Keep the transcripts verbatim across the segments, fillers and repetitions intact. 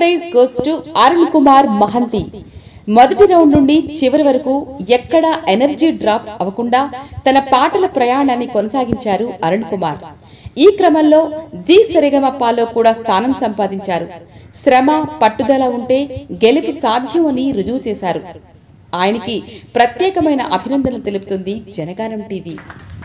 Praise goes to Arun Kumar Mahanti. మొదటి round నుండి చివరి వరకు ఎక్కడా ఎనర్జీ డ్రాప్ అవ్వకుండా తన పాటల ప్రయాణాన్ని కొనసాగించారు అరుణ్ కుమార్. ఈ క్రమంలో జీ సరిగమపాలో కూడా స్థానం సంపాదించారు. శ్రమ, పట్టుదల ఉంటే గెలుపు సాధ్యం అని రుజువు చేశారు. ఆయనకి ప్రత్యేకమైన అభినందనలు తెలుపుతుంది జనగానం టీవీ.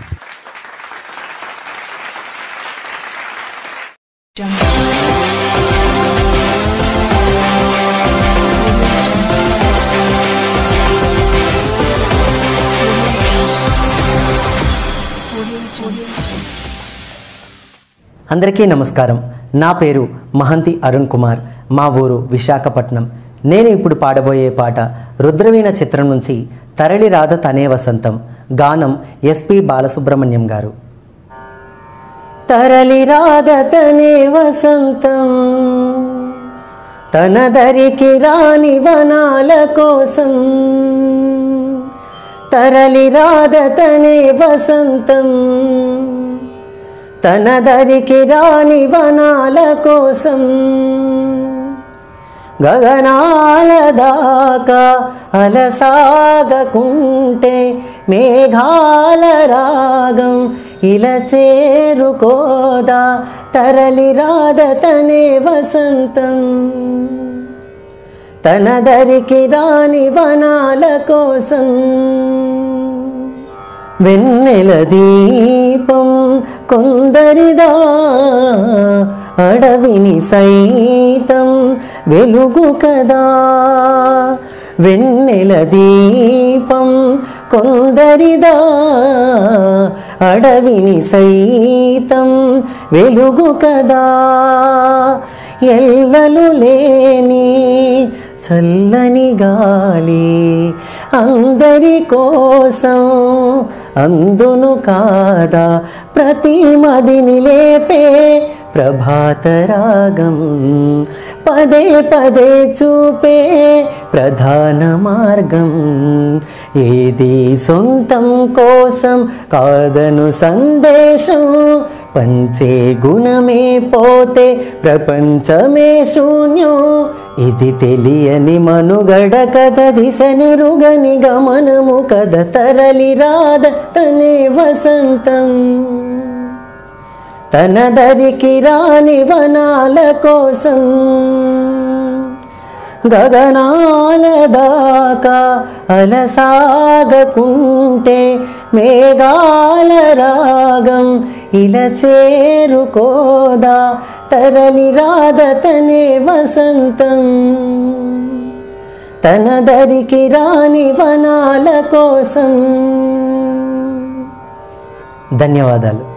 అందరికీ నమస్కారం. నా పేరు మహంతి అరుణ్ కుమార్. మా ఊరు విశాఖపట్నం. నేను ఇప్పుడు పాడబోయే పాట రుద్రవీణ చిత్రం నుంచి తరలి రాధ తనే వసంతం. గానం ఎస్పి బాలసుబ్రహ్మణ్యం గారు. తరలి రాధ తనే వసంతం, తన దరికి రాని వనాల కోసం. తరలి రాధ తనే వసంతం, తన దరికి రాని వనాల కోసం. గగనాల దాకా అలసాగకుంటే మేఘాల రాగం ఇలా చేరుకోదా. తరలి రాధ తనే వసంతం, తన దరికి రాని వనాల కోసం. వెన్నెల దీపం కొందరిదా, అడవిని సైతం వెలుగు కదా. వెన్నెల దీపం కొందరిదా, అడవిని సైతం వెలుగు కదా. ఎల్లలు లేని చల్లని గాలి అందరి కోసం అందును కాదా. ప్రతి మదిని లేపే ప్రభాత రాగం పదే పదే చూపే ప్రధాన మార్గం. ఏది సొంతం కోసం కాదను సందేశం, పంచే గుణమే పోతే ప్రపంచమే శూన్యం. ఇది తెలియని మనుగడ కథ, దిశనిరుగని గమనము కథ. తరలి రాధ తనే వసంతం, తన దరికి రాని వనాల కోసం. గగనాల దాకా అలసాగకుంటే మేఘాల రాగం ఇలా చేరుకోదా. తరలి రాధ తనే వసంతం, తన దరికి రాని వనాల కోసం. ధన్యవాదాలు.